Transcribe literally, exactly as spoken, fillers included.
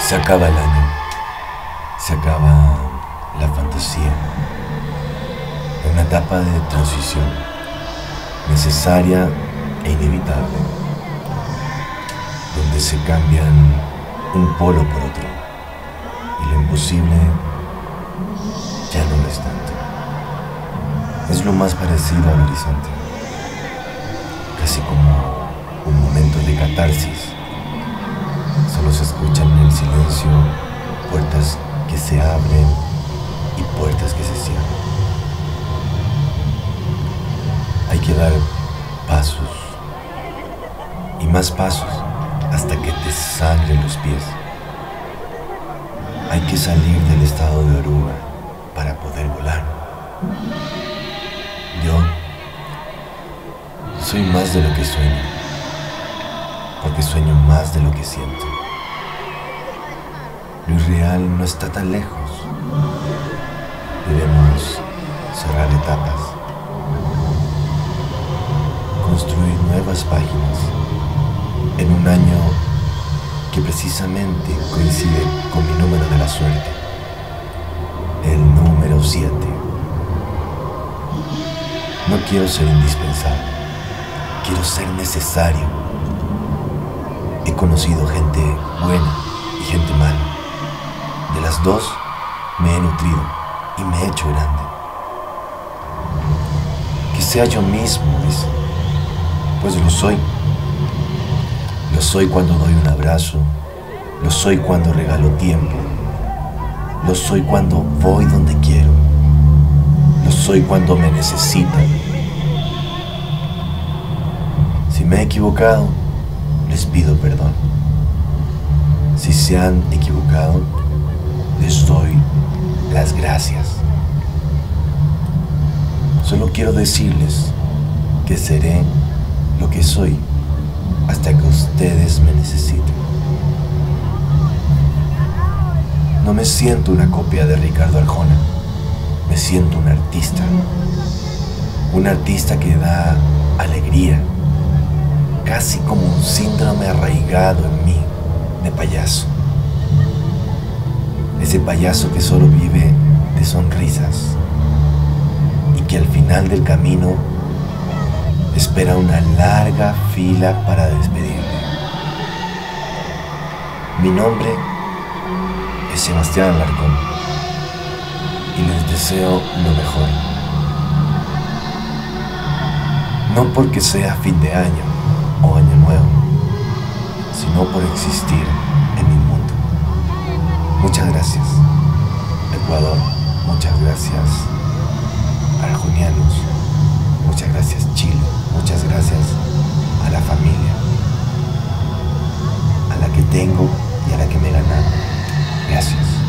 Se acaba el año, se acaba la fantasía, en una etapa de transición necesaria e inevitable, donde se cambian un polo por otro y lo imposible ya no lo es tanto. Es lo más parecido al horizonte, casi como un momento de catarsis. Solo se escuchan en el silencio puertas que se abren y puertas que se cierran. Hay que dar pasos y más pasos hasta que te sangren los pies. Hay que salir del estado de oruga para poder volar. Yo soy más de lo que sueño, porque sueño más de lo que siento. Lo irreal no está tan lejos. Debemos cerrar etapas, construir nuevas páginas en un año que precisamente coincide con mi número de la suerte, el número siete. No quiero ser indispensable, quiero ser necesario. He conocido gente buena y gente mala. De las dos me he nutrido y me he hecho grande. Que sea yo mismo, dice, pues lo soy. Lo soy cuando doy un abrazo, lo soy cuando regalo tiempo, lo soy cuando voy donde quiero, lo soy cuando me necesitan. Si me he equivocado, les pido perdón. Si se han equivocado, les doy las gracias. Solo quiero decirles que seré lo que soy hasta que ustedes me necesiten. No me siento una copia de Ricardo Arjona, me siento un artista, un artista que da alegría, casi como un síndrome arraigado en mí de payaso. Ese payaso que solo vive de sonrisas y que al final del camino espera una larga fila para despedirme. Mi nombre es Sebastián Alarcón y les deseo lo mejor. No porque sea fin de año o año nuevo, sino por existir en mi mundo. Muchas gracias, Ecuador. Muchas gracias, arjonianos. Muchas gracias, Chile. Muchas gracias a la familia, a la que tengo y a la que me he ganado. Gracias.